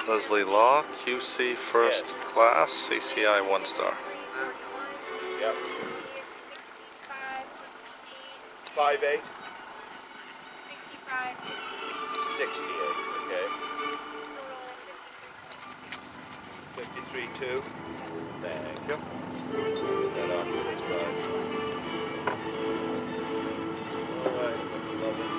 Leslie Law, QC first class, CCI 1 star. Yep. 5'8". 68. Okay. 53.2. Thank you. Put that on to this guy. All right, love it.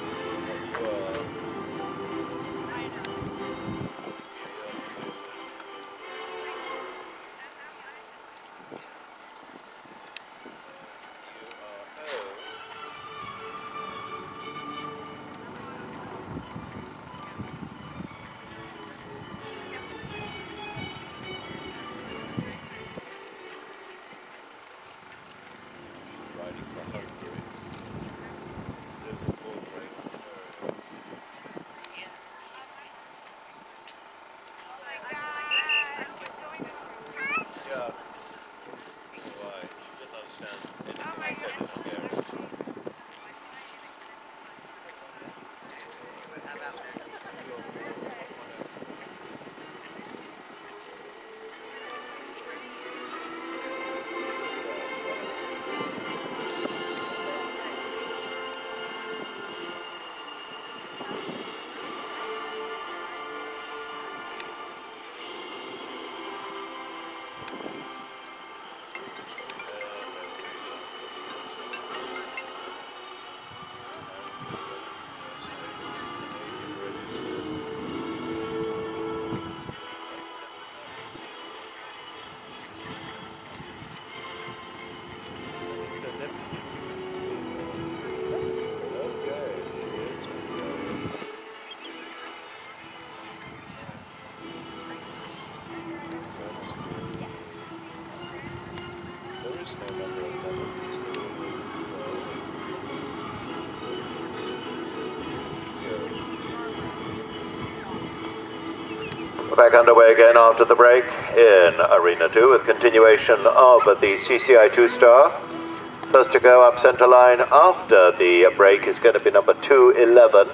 We're back underway again after the break in Arena 2 with continuation of the CCI 2-star. First to go up centre line after the break is going to be number 211.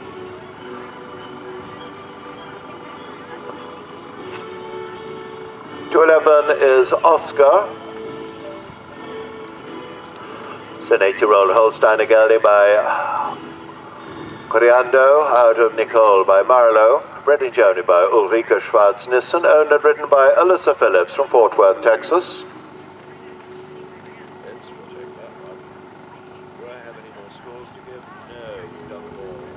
Is Oscar. It's an 8-year-old Holsteiner geldie by Coriando out of Nicole by Marlowe. Bred in Germany by Ulrike Schwarz-Nissen, owned and ridden by Alyssa Phillips from Fort Worth, Texas. Do I have any more scores to give? No, you've done them all.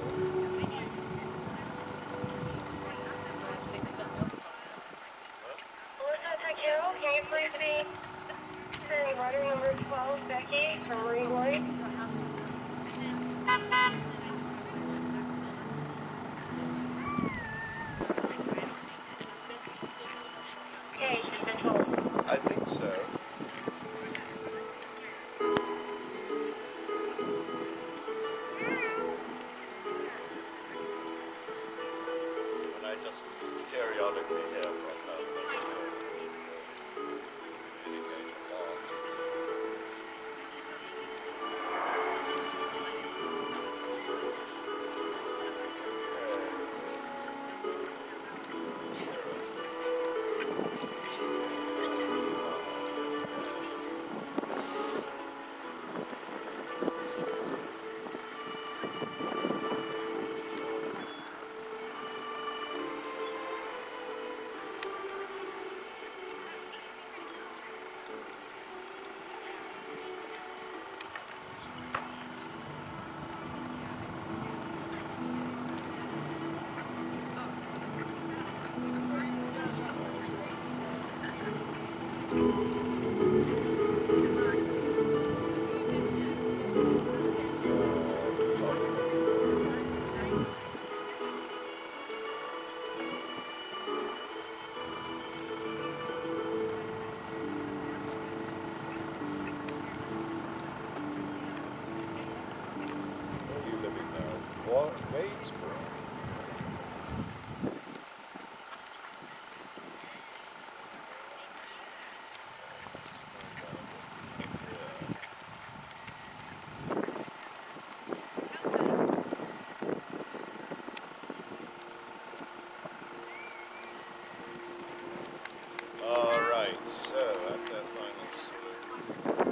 Alyssa, can you please be rider number 12, Becky, from Marine White? Okay, she's been told. I think so. And I just periodically hear from her. Communicate a lot.